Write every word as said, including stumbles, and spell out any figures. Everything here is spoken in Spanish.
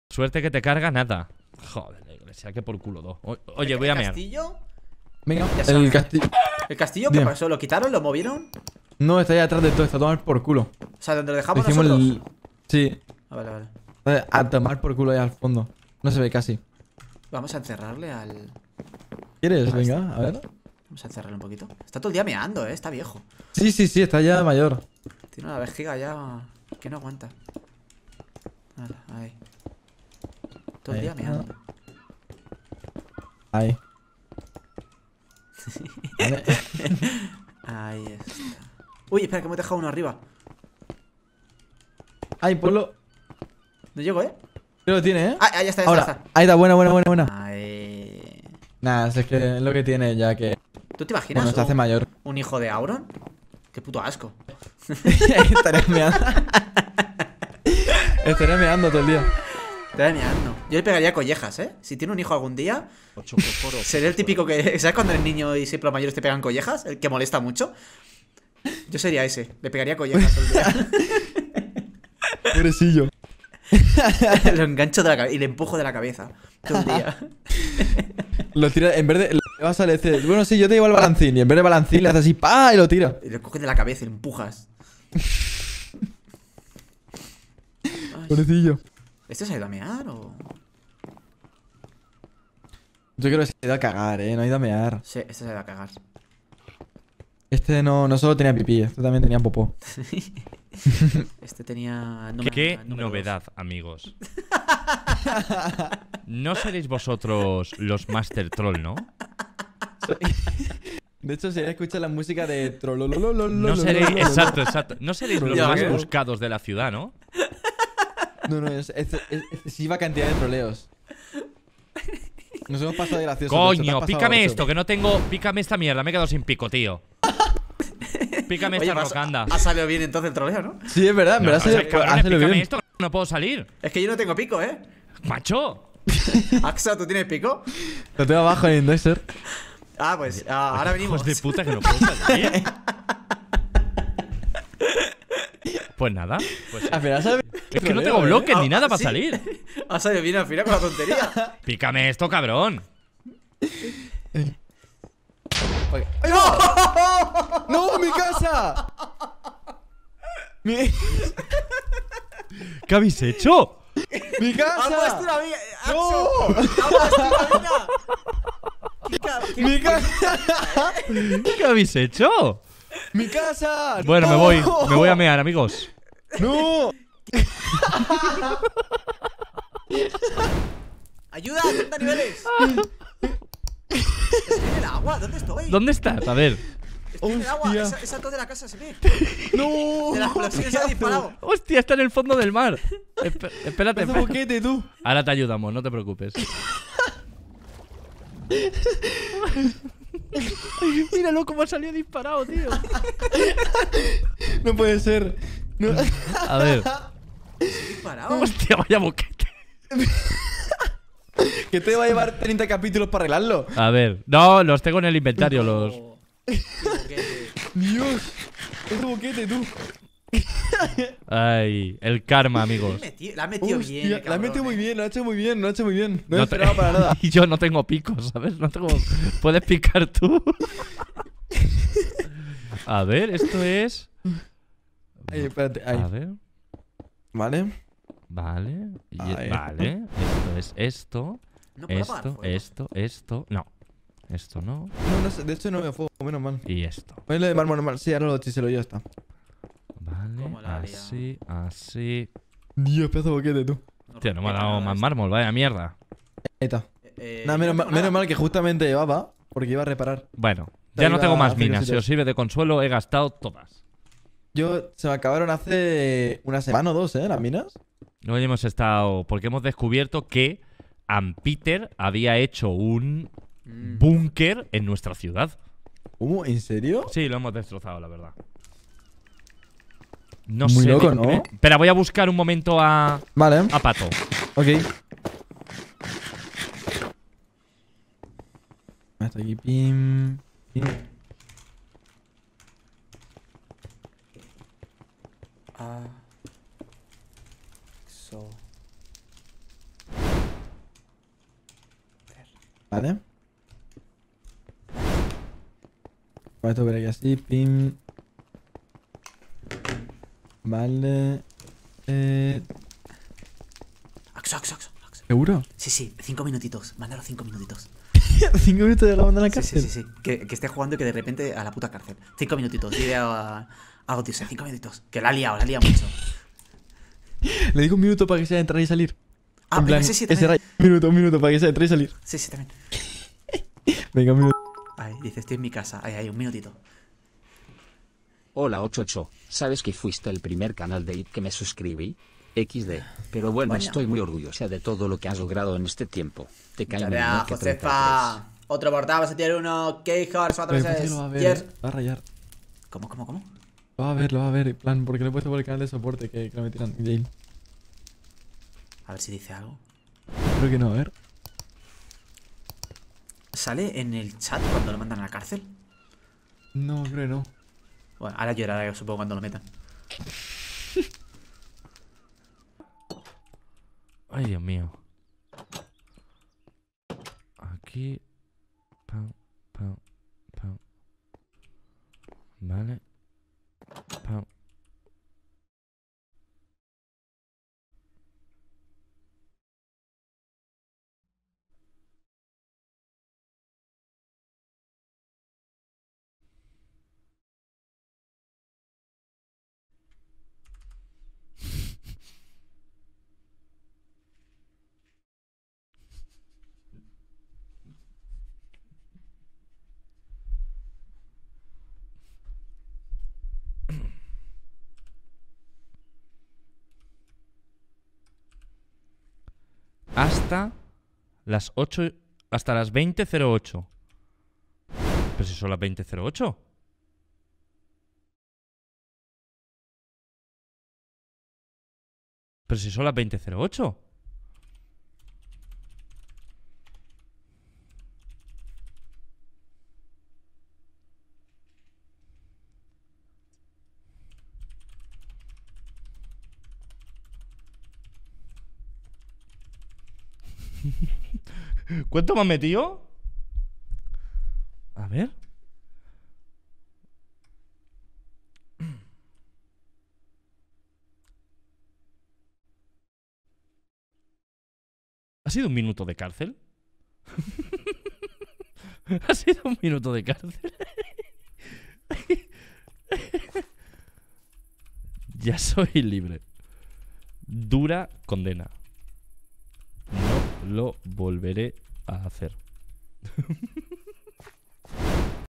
Suerte que te carga nada. Joder, la iglesia, que por culo dos. O- Oye, voy a ¿El mear. castillo? Venga, Ya el sabes. castillo. ¿El castillo qué Bien. pasó? ¿Lo quitaron? ¿Lo movieron? No, está ahí atrás de todo, está a tomar por culo. O sea, ¿dónde lo dejamos Hicimos nosotros? el. Sí, Ah, vale, vale. está a tomar por culo ahí al fondo. No se ve casi. Vamos a encerrarle al... ¿Quieres? Venga, a ver. Vamos a encerrarle un poquito. Está todo el día meando, eh, está viejo. Sí, sí, sí, está ya mayor. Tiene una vejiga ya que no aguanta. Vale, ahí. Todo el Ahí día está. meando. Ahí. Vale. Ahí está. Uy, espera, que me he dejado uno arriba. Ahí, ponlo. No llego, ¿eh? Creo que lo tiene, ¿eh? Ah, ahí está, ahí Ahora, está, ahí ahí está, buena, buena, buena, buena. está. Ahí. Nada, es que es lo que tiene ya que. ¿Tú te imaginas Bueno, se hace un, mayor. un hijo de Auron? Qué puto asco. Estaría meando. Estaría meando todo el día. Te meando. Yo le pegaría collejas, ¿eh? Si tiene un hijo algún día, seré el típico que... ¿Sabes cuando eres niño y siempre los mayores te pegan collejas? El que molesta mucho. Yo sería ese. Le pegaría collejas todo el día. Pobrecillo. Lo engancho de la cabeza y le empujo de la cabeza todo el día. Lo tira, en vez de. Le vas a decir, bueno, sí, yo te llevo el balancín. Y en vez de balancín le haces así, ¡pa! Y lo tira. Y lo coges de la cabeza y lo empujas. Ay. Pobrecillo. ¿Este se ha ido a mear o...? Yo creo que se ha ido a cagar, eh. No ha ido a mear. Sí, este se ha ido a cagar. Este no, no solo tenía pipí, este también tenía popó. Este tenía... ¿Qué, qué número dos. novedad, amigos? No seréis vosotros los Master Troll, ¿no? De hecho, sería escuchar la música de trolololololo. No seréis, exacto, exacto. No seréis los Ya, más ¿qué? buscados de la ciudad, ¿no? No, no, es, es, es excesiva cantidad de troleos. Nos hemos pasado de gracioso. Coño, pícame esto, que no tengo. Pícame esta mierda, me he quedado sin pico, tío. Pícame Oye, esta vas- rocanda. ha salido bien entonces el troleo, ¿no? Sí, es verdad, en No, verdad. o sea, se- cabrones, hazlo pícame bien. esto, que no puedo salir. Es que yo no tengo pico, ¿eh? Macho. Axa, ¿tú tienes pico? Lo tengo abajo en Indexer. Ah, pues ah, ahora venimos. Hijos de puta que no puedo salir. Pues nada. Pues Al final sale es que no troleo, tengo ¿eh? bloques Ah, ni nada para ¿sí? salir. Ha salido bien al final con la tontería. Pícame esto, cabrón. ¡No, mi casa! ¡Mi, ¿Qué habéis hecho? mi ¡Ha puesto casa! una viga! ¡No! ¡Ha puesto una viga! ¿Qué ca- qué- ¡Mi casa! ¿Qué habéis hecho? ¡Mi casa! Bueno, me ¡No! voy. Me voy a mear, amigos. ¡No! ¡Ayuda! ¡treinta niveles! ¡Se viene el agua! ¿Dónde estoy? ¿Dónde estás? A ver. Estoy en el agua. Hostia. Esa, esa todo de la casa se ve. ¡No! De la explosión se ha disparado. Hostia, está en el fondo del mar. Esp- espérate, ¡Haz espérate. boquete, tú! Ahora te ayudamos, no te preocupes. Míralo cómo salió disparado, tío. No puede ser. No. A ver. Disparado. Hostia, vaya boquete. Que te va a llevar treinta capítulos para arreglarlo. A ver. No, los tengo en el inventario, los. Oh, qué boquete. Dios. Es boquete, tú. Ay, el karma, amigos. Meti- La ha metido Hostia, bien. el la ha metido cabrón, muy eh. bien, lo ha hecho muy bien, lo ha hecho muy bien. No, No no te- esperaba para nada. Y yo no tengo picos, ¿sabes? No tengo. ¿Puedes picar tú? A ver, esto es. Ay, espérate, ahí. A ver. Vale. Vale. y- Ahí. Vale. Esto es esto. No puedo apagar Esto, fuego. esto, esto. No. Esto no. No, no sé, de hecho no veo fuego, menos mal. Y esto. Ponle de mármol normal, sí, ahora lo chiselo y ya está. Vale. Cómo la ha liado. Así, así. Dios, pedazo de boquete, tú. Tío, no me ha rompe dado nada más esto. mármol, vaya mierda. Ahí está. Eh, Nada, yo menos, no mal, tengo menos nada. mal que justamente llevaba, porque iba a reparar. Bueno, Te ya no iba tengo a más hacer minas. Si cositas. os sirve de consuelo, he gastado todas. Yo, se me acabaron hace una semana o dos, ¿eh? Las minas. Hoy hemos estado. Porque hemos descubierto que Ampeter había hecho un Mm. búnker en nuestra ciudad. ¿Cómo? ¿En serio? Sí, lo hemos destrozado, la verdad. No Muy sé. loco, de- ¿no? eh, Espera, voy a buscar un momento a. Vale, A Pato. ok. Hasta aquí, pim, pim. Ah. So. Vale. Voy a ver aquí así, pim. Vale. Eh. Axo, axo, axo, axo. ¿Seguro? Sí, sí, cinco minutitos. Mándalo cinco minutitos. Cinco minutos de la banda en la Sí, cárcel. sí, sí, sí. Que, que esté jugando y que de repente a la puta cárcel. Cinco minutitos. Dile a, a Gotise, cinco minutitos. Que la ha liado, la ha liado mucho. Le digo un minuto para que sea entrar y salir. Ah, En venga, plan, sí, sí, ese también. rayo. Un minuto, un minuto para que sea entrar y salir. Sí, sí, también. Venga, un minuto. Ahí, dice, estoy en mi casa. Ahí, ahí, un minutito. Hola ocho ocho, ¿sabes que fuiste el primer canal de I P que me suscribí? equis de. Pero bueno, Bueno. estoy muy orgullosa de todo lo que has logrado en este tiempo. Te cae Ya menor verá, que treinta y tres. Josefa. Otro portal, vas a tirar uno. K-Horse, cuatro Pero parece que veces. lo va a ver. Yes. eh. Va a rayar. ¿Cómo, cómo, cómo? Lo va a ver, lo va a ver. En plan, porque lo he puesto por el canal de soporte que, que lo metieran en jail. A ver si dice algo. Creo que no, a ver. ¿Sale en el chat cuando lo mandan a la cárcel? No, creo que no. Bueno, ahora llorará, supongo, cuando lo metan. Ay, Dios mío. Aquí. Pam, pam, pam. Vale. Pam. Hasta las ocho. Hasta las veinte cero ocho. Pero si son las veinte cero ocho. Pero si son las veinte cero ocho. ¿Cuánto me has metido? A ver. ¿Ha sido un minuto de cárcel? ¿Ha sido un minuto de cárcel? Ya soy libre. Dura condena. No lo volveré a hacer.